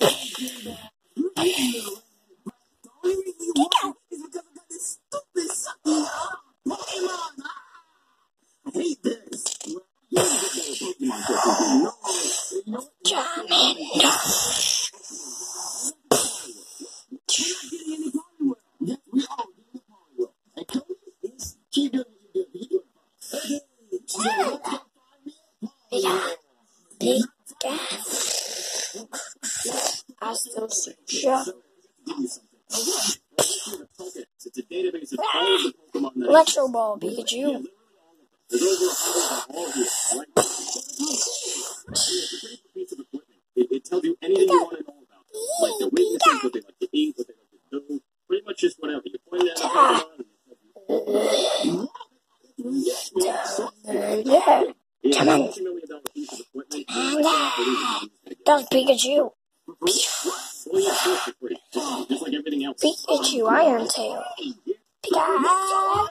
Electro Ball, Pikachu. It tells you anything you want to know about them. Like their weaknesses, what they like to eat, what they like to do. Pretty much just whatever. You point it out. That's Pikachu. Just like everything else. Pikachu, Iron Tail. Pikachu.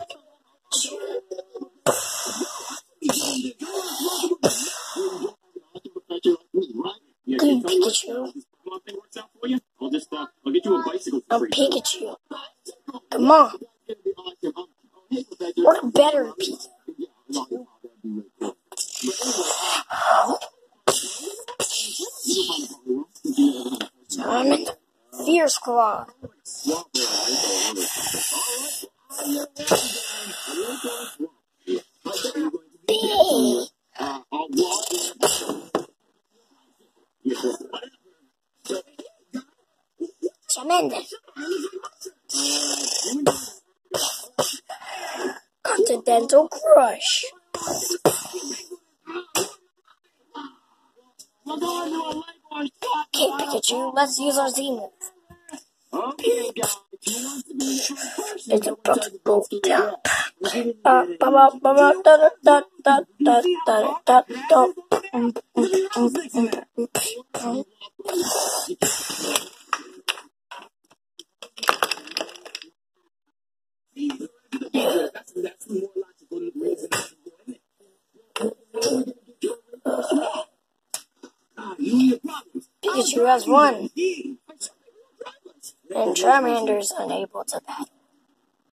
Pikachu. I'm Pikachu. Come on. Work better, Pikachu. I'm in the Fear Squad. B. Tremendous. Continental Crush. Okay, Pikachu, let's use our Z move. It's about to go down. Pikachu has won, and Charmander's unable to battle.